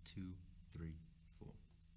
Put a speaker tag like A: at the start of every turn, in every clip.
A: 2, 3, 4.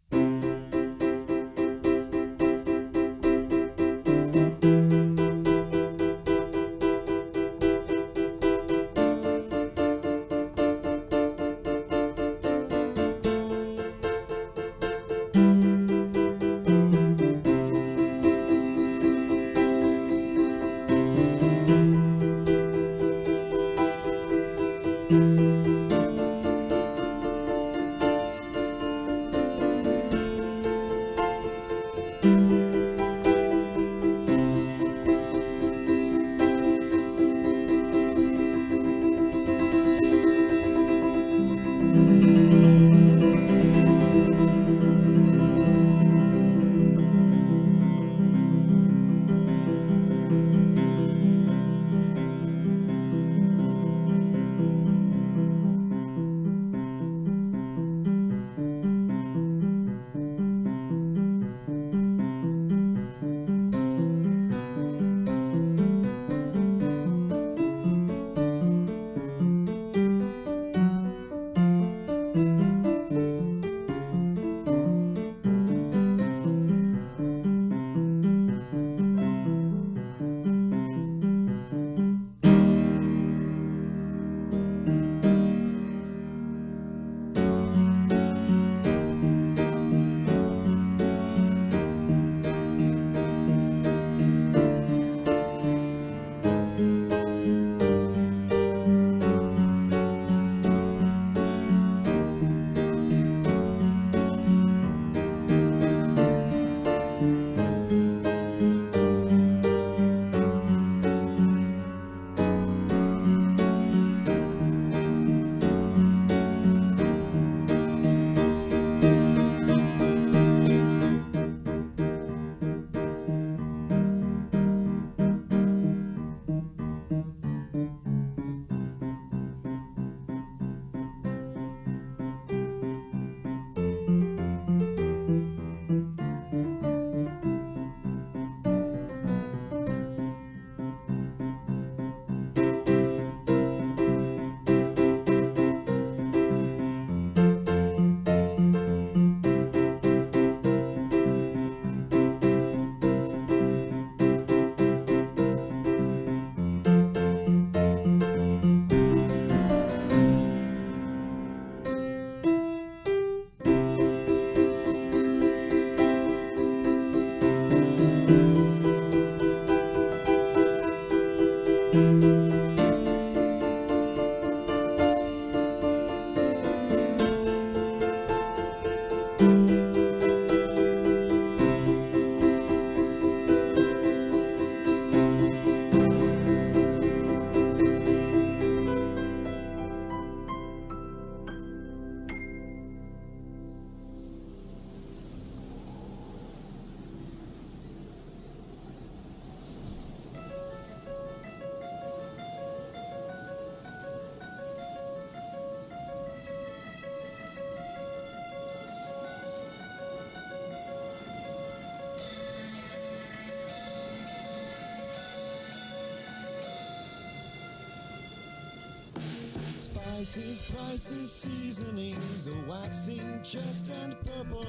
B: Spices, prices, seasonings, a waxing chest and purple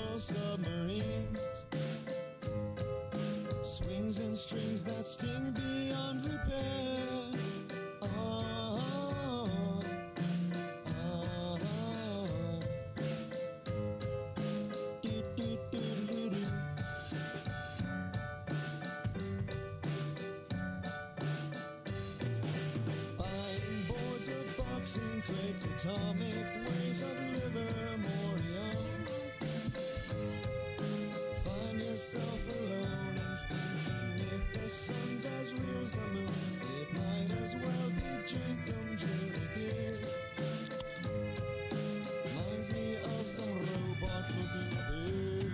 B: submarines. Swings and strings that sting beyond repair. Oh, oh, oh, oh. Do, do, do, do, do. Buying boards of boxing crates, atomic weight of Livermore. Find yourself alone and thinking, if the sun's as real as the moon, it might as well be Jenkem Junior. Reminds me of some robot-looking pig.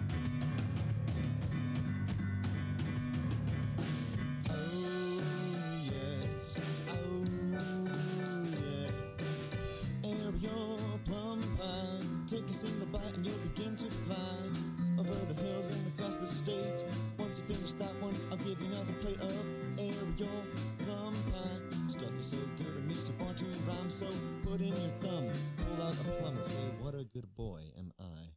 B: Oh yes, oh yeah. Ariel plum pie, take a single bite and you'll begin to fly over the hills and across the state. Once you finish that one, I'll give you another plate of Ariel plum pie. Stuff is so good it makes you want to rhyme, so put in your thumb, pull out a plum and say what? what a good boy am I.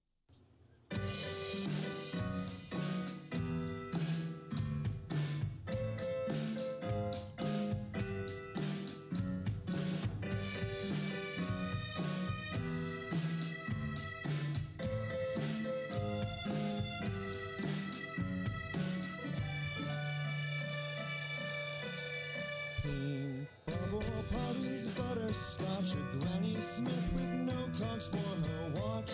B: Pink bubble parties, butterscotch, a Granny Smith with no cogs for her watch.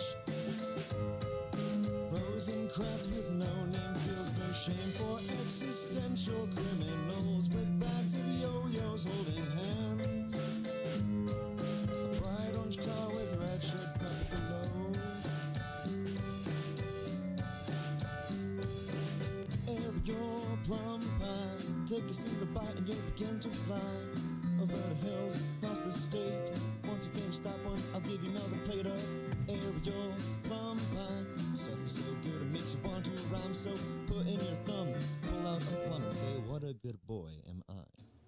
B: Rosencrantz with no name, feels no shame for existential criminals with bags of yo-yos holding hands. A bright orange car with red shirt buttoned below. Aerial plum pie, take a single bite and you'll begin to fly over the hills, across the state. Once you finish that one, I'll give you another plate of aerial plum pie. Stuff is so good it makes you want to rhyme. So put in your thumb, pull out a plum and say, what a good boy am I.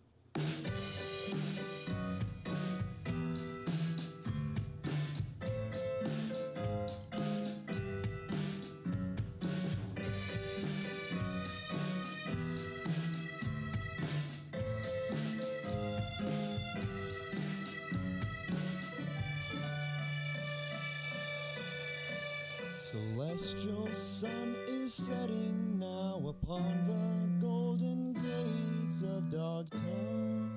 B: Celestial sun is setting now upon the golden gates of Dogtown.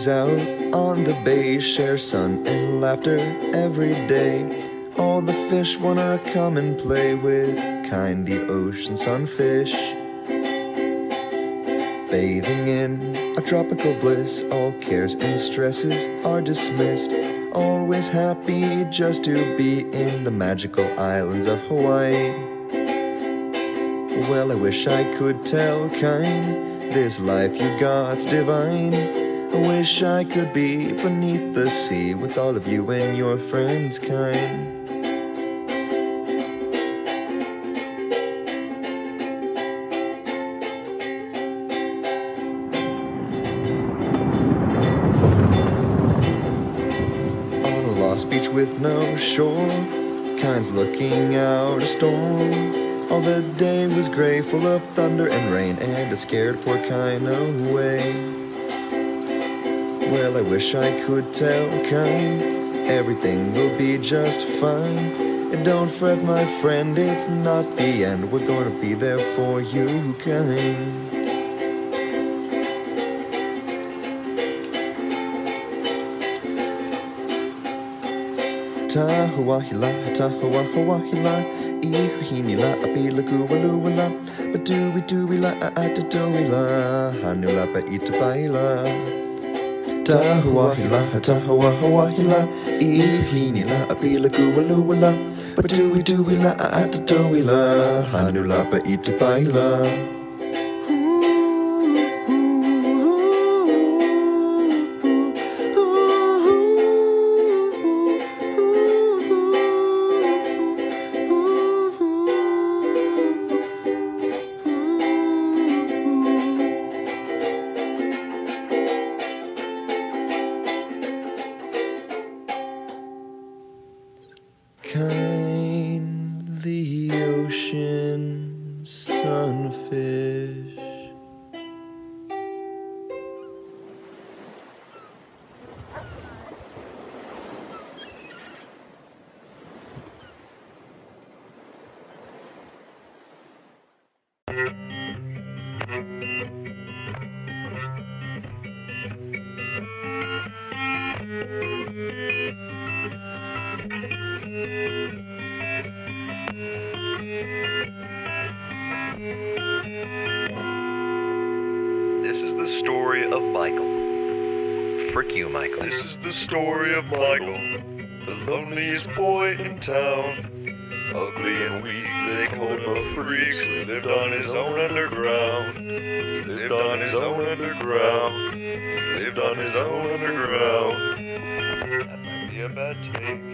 B: boys out on the bay share sun and laughter every day. All the fish wanna come and play with kindly ocean sunfish. Bathing in a tropical bliss, all cares and stresses are dismissed. Always happy just to be in the magical islands of Hawaii. Well, I wish I could tell kind, this life you got's divine. I wish I could be beneath the sea with all of you and your friends kind. Beach with no shore, kind's looking out a storm. All the day was gray, full of thunder and rain, and a scared poor kind away. Well, I wish I could tell kind, everything will be just fine. And don't fret, my friend, it's not the end. We're gonna be there for you, kind. Tahawahila, tahawahawahila, ihuhinila, apilakuwaluwala, baduwiduwila, aatadowila, hanula pa itapaila. Tahawahila, tahawahawahila, ihuhinila, apilakuwaluwala, baduwiduwila, aatadowila, hanula pa itapaila. Kind, the ocean sunfish.
C: This is the story of Michael. Frick you, Michael.
D: This is the story of Michael, the loneliest boy in town. Ugly and weak, they called him a freak, so he lived on his own underground. He lived on his own underground. He lived on his own underground. That might be a bad take.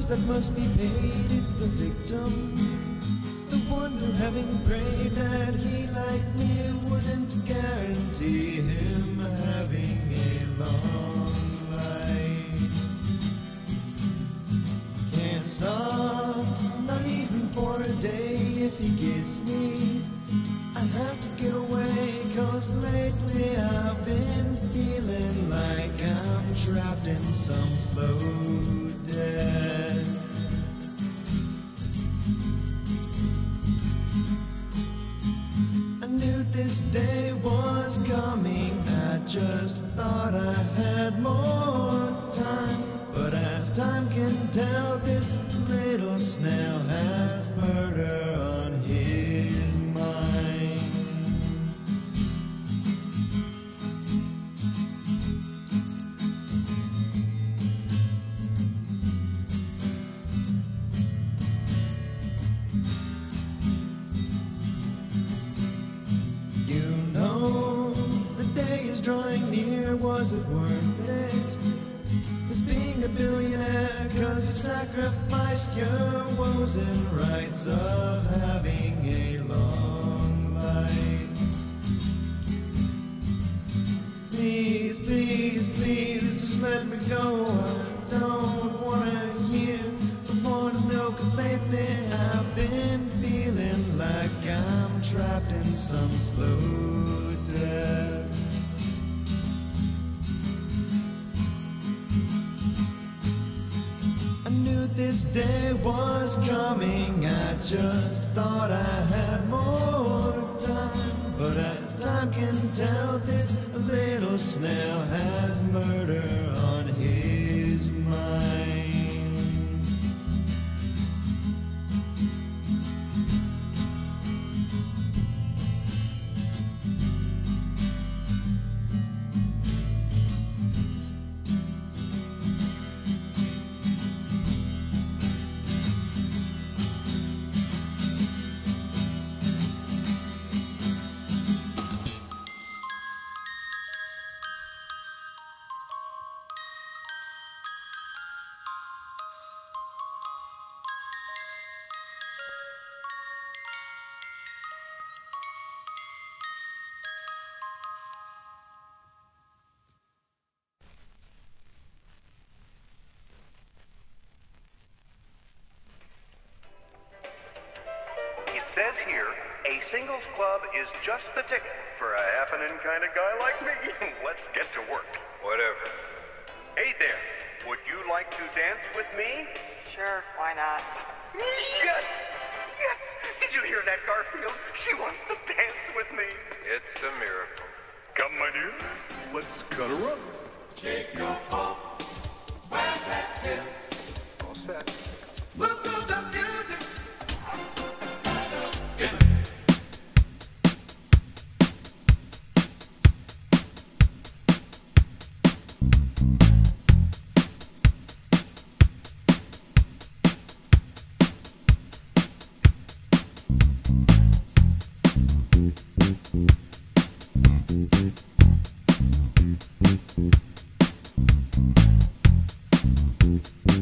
B: price that must be paid, it's the victim. The one who, having prayed that he like me, wouldn't guarantee him having a long life. Can't stop, not even for a day. If he gets me, I have to get away, 'cause lately I've been feeling like I'm trapped in some slow death. I knew this day was coming, I just thought I had more time. But as time can tell, this little snail has murder on his mind. You know, the day is drawing near, was it worth it? This being a billionaire, 'cause you sacrificed your woes and rights of having a long life. Please, please, please, just let me go. I don't wanna hear, I wanna know, 'cause lately I've been feeling like I'm trapped in some slow death. I knew this day was coming, I just thought I had more time. But as time can tell, this little snail has murder on his mind.
E: It says here, a singles club is just the ticket for a happening kind of guy like me. Let's get to work.
F: Whatever.
E: Hey there, would you like to dance with me?
G: Sure, why not?
E: Yes! Yes! Did you hear that, Garfield? She wants to dance with me.
F: It's a miracle.
E: Come, my dear, let's cut her up.
H: Shake your bum, where's that tip?
F: All set.
H: Move to the music.
B: Thank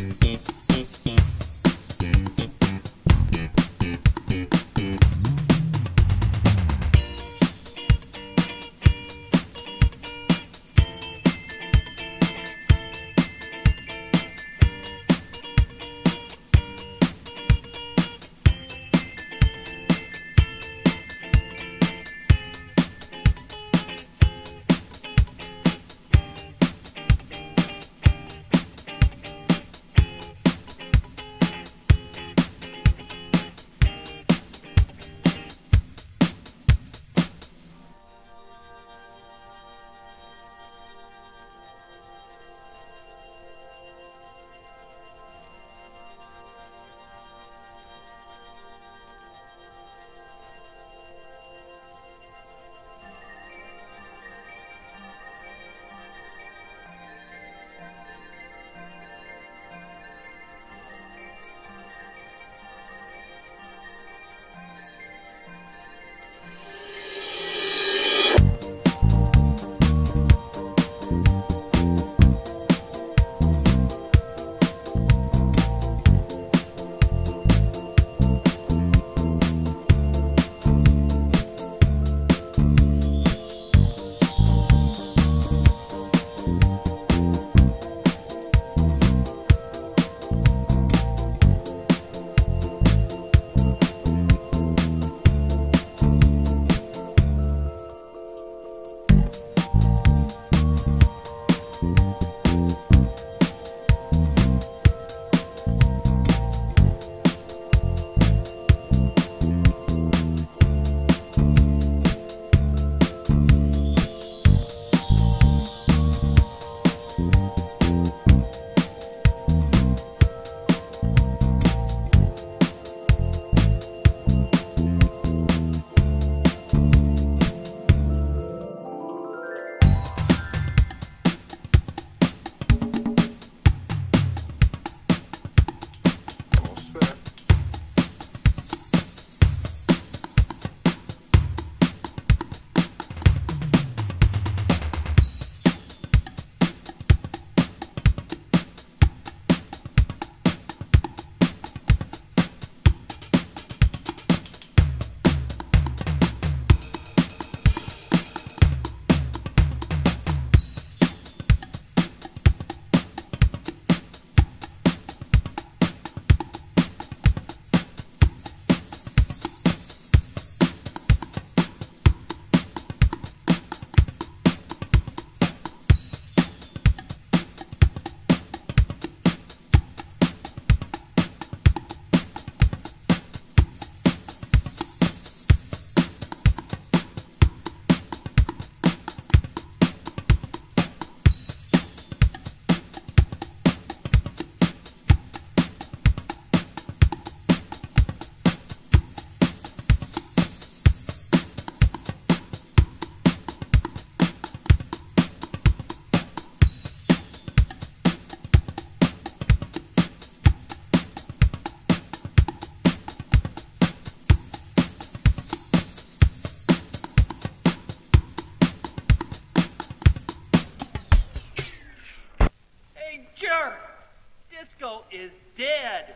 G: Disco is dead.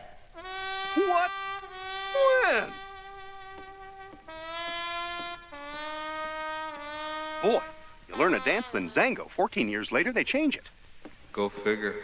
E: What? When? Boy, you learn a dance than Zango. 14 years later, they change it.
F: Go figure.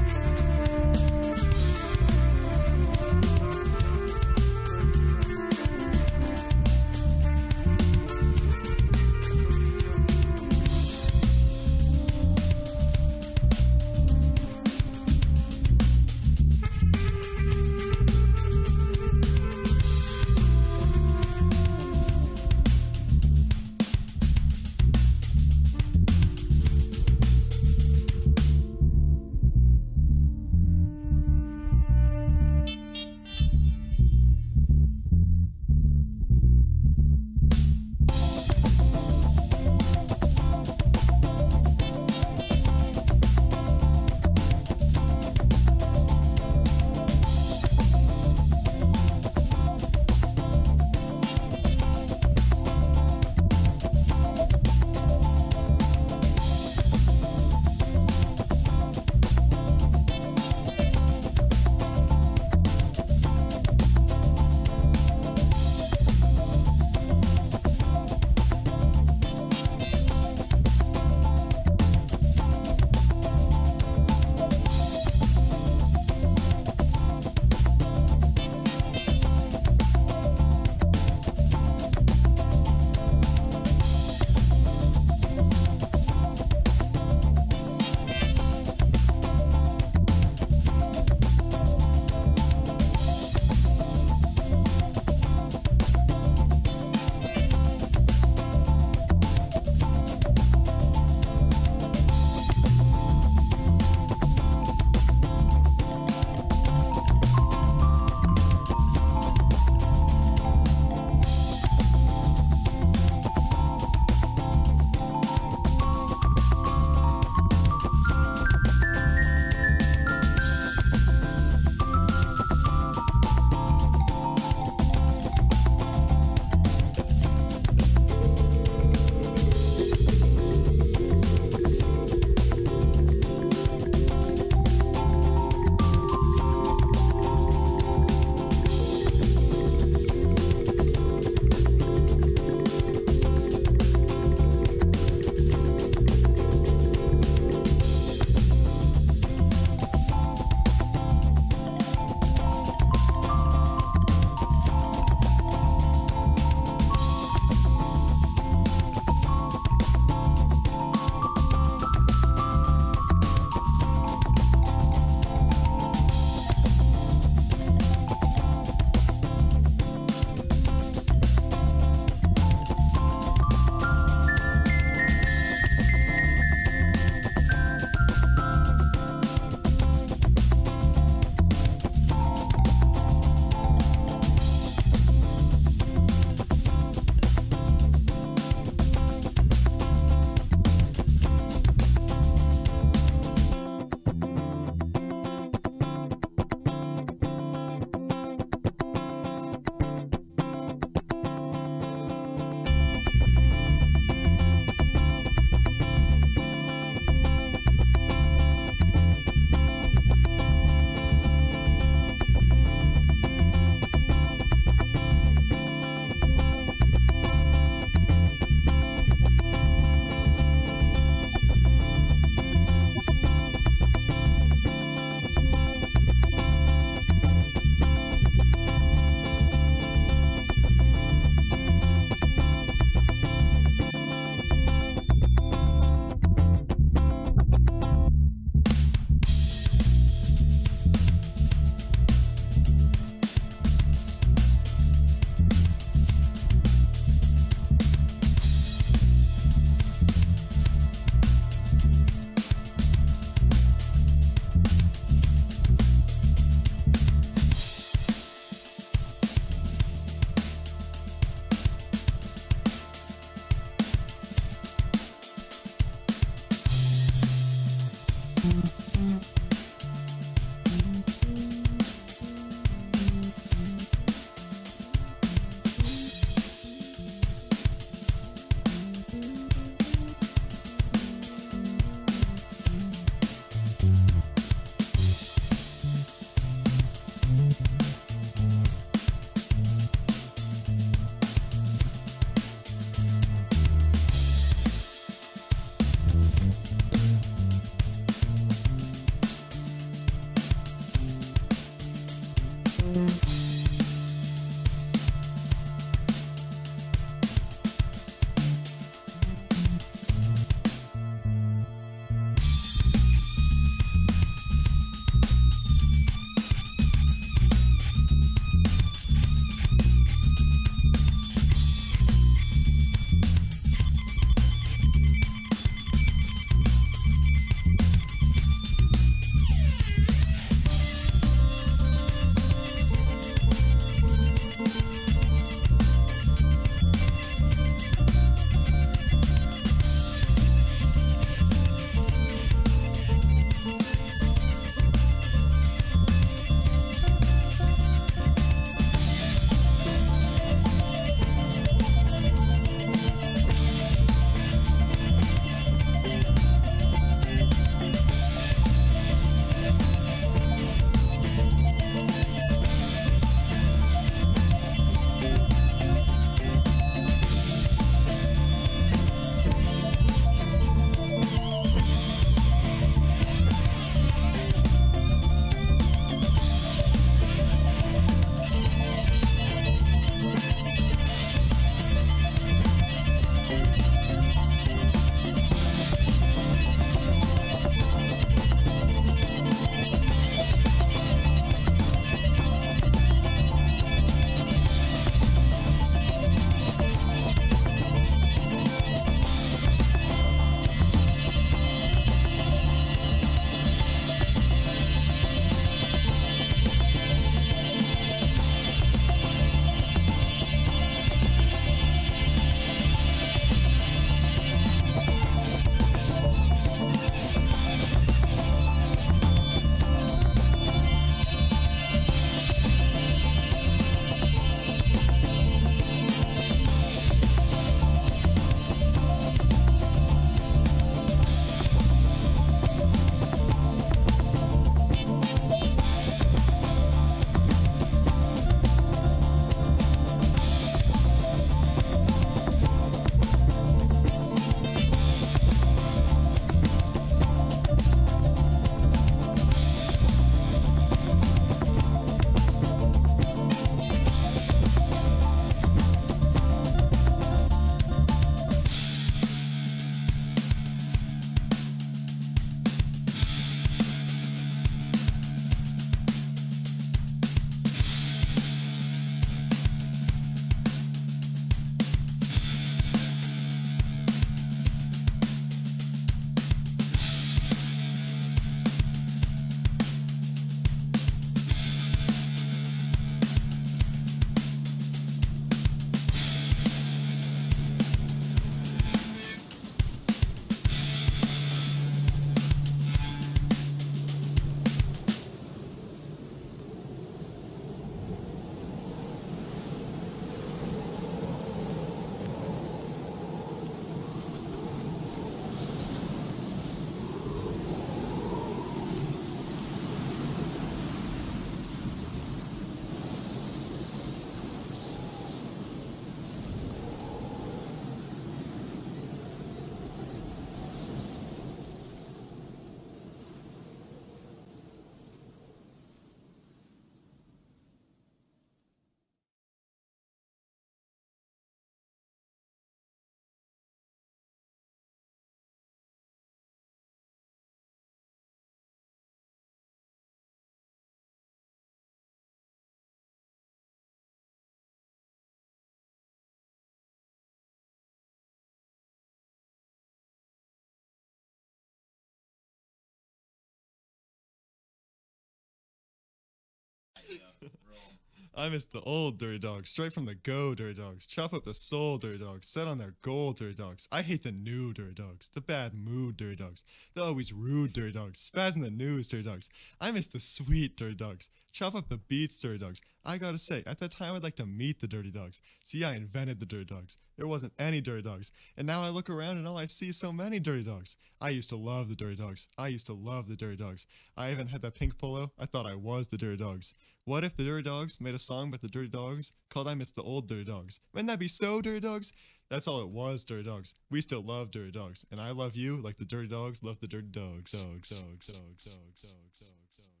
I: I miss the old Dirty Dogs, straight from the go Dirty Dogs. Chop up the soul Dirty Dogs, set on their goal Dirty Dogs. I hate the new Dirty Dogs, the bad mood Dirty Dogs, the always rude Dirty Dogs, spaz in the news Dirty Dogs. I miss the sweet Dirty Dogs, chop up the beats Dirty Dogs. I gotta say, at that time I'd like to meet the Dirty Dogs. See, I invented the Dirty Dogs. There wasn't any Dirty Dogs, and now I look around and all I see is so many Dirty Dogs. I used to love the Dirty Dogs. I used to love the Dirty Dogs. I even had that pink polo. I thought I was the Dirty Dogs. What if the Dirty Dogs made a song about the Dirty Dogs called I Miss the Old Dirty Dogs? Wouldn't that be so Dirty Dogs? That's all it was, Dirty Dogs. We still love Dirty Dogs, and I love you like the Dirty Dogs love the Dirty Dogs. Dogs.